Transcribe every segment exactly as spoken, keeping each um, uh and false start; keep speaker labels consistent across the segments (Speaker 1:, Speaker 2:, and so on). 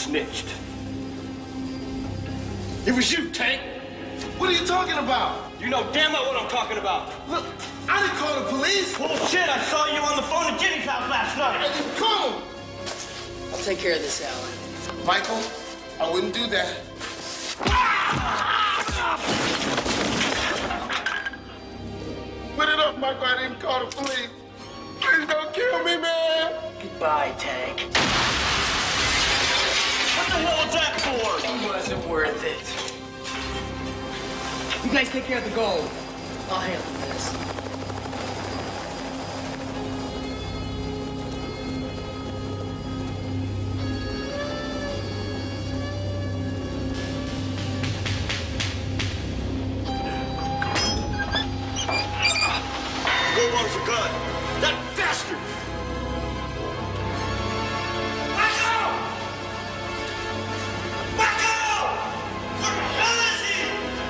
Speaker 1: snitched. It was you, Tank.
Speaker 2: What are you talking about?
Speaker 1: You know damn well what I'm talking about.
Speaker 2: Look, I didn't call the police.
Speaker 1: Bullshit, I saw you on the phone at Jenny's house last night.
Speaker 2: I didn't call him.
Speaker 3: I'll take care of this, Alan.
Speaker 2: Michael, I wouldn't do that. Put it up, Michael. I didn't call the police. Please don't kill me, man.
Speaker 3: Goodbye, Tank.
Speaker 1: What the hell was that for?
Speaker 3: It wasn't worth it. You guys take care of the gold. I'll handle this.
Speaker 1: Go on for gun. That bastard! Michael! Michael! Where the hell is he?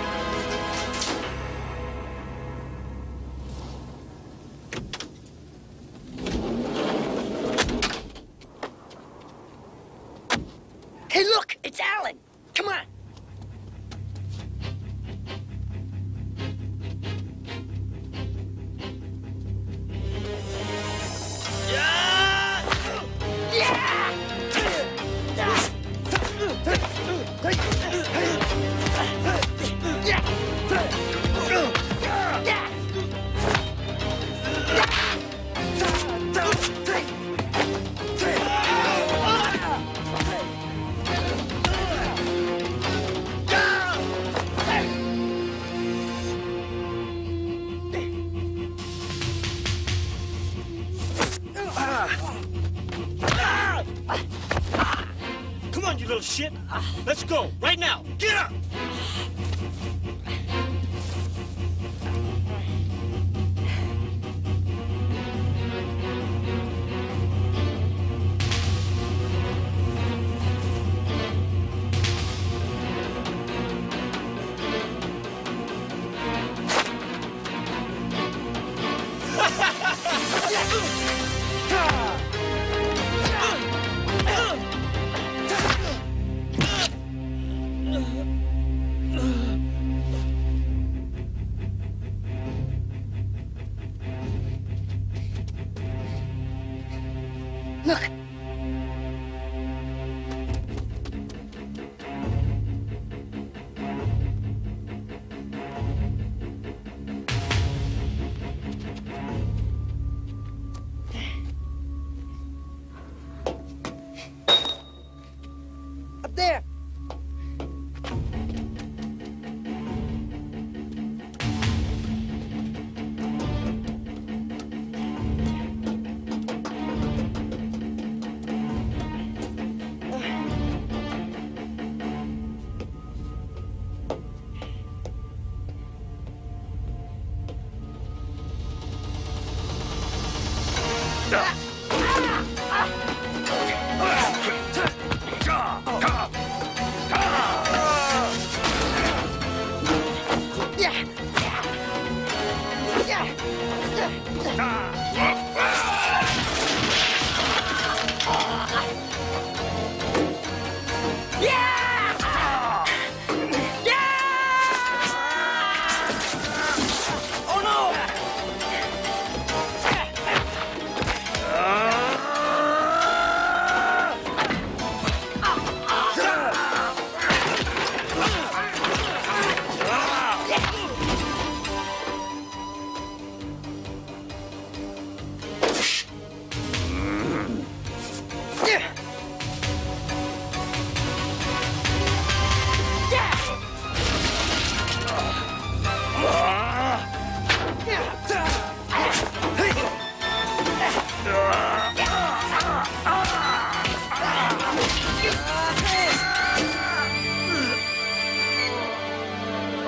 Speaker 3: Hey, look! It's Alan! Come on!
Speaker 1: Come on, you little shit. Let's go, right now. Get up!
Speaker 3: Look!